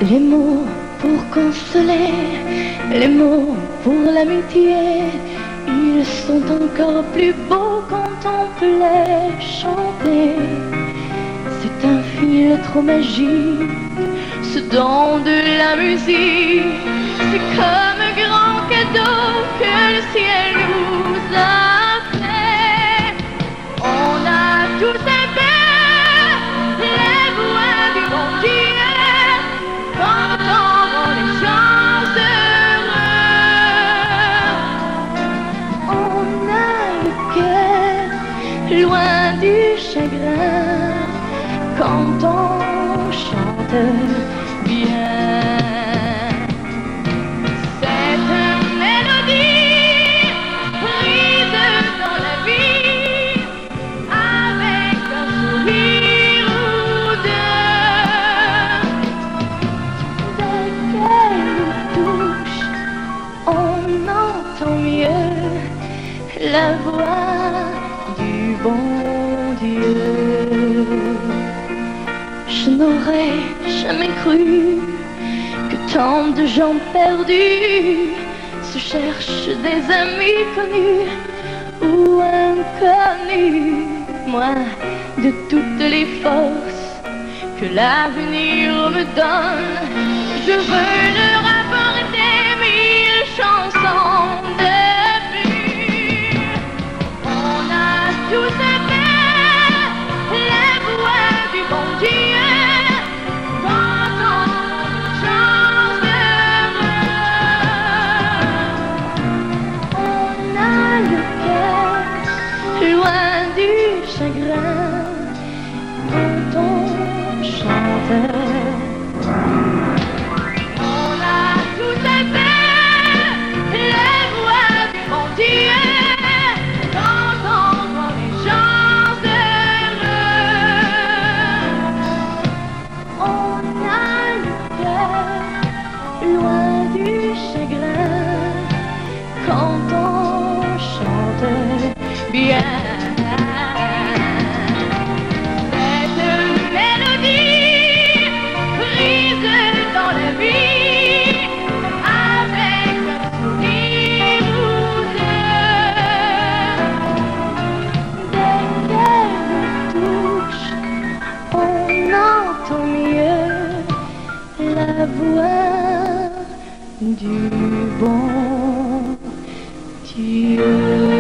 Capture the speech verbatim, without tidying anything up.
Les mots pour consoler, les mots pour l'amitié, ils sont encore plus beaux quand on peut les chanter. C'est infini, trop magique, ce don de la musique. C'est comme un grand cadeau que le ciel nous a fait. On a tous un peu les voix du bon Dieu quand on rend les gens heureux. On a le cœur loin du chagrin quand on chante bien. Cette mélodie prise dans la vie avec un sourire ou deux. Dès qu'elle nous touche, on entend mieux la voix du bon Dieu. Je n'aurais jamais cru que tant de gens perdus se cherchent des amis connus ou inconnus. Moi, de toutes les forces que l'avenir me donne, je veux leur apporter mille chansons de plus. On a tous un peu la voix du bon Dieu. Quand on chante, on a tout un peu les voix du bon Dieu quand on rend les gens heureux. On a le cœur loin du chagrin quand on chante bien. La voix du bon Dieu.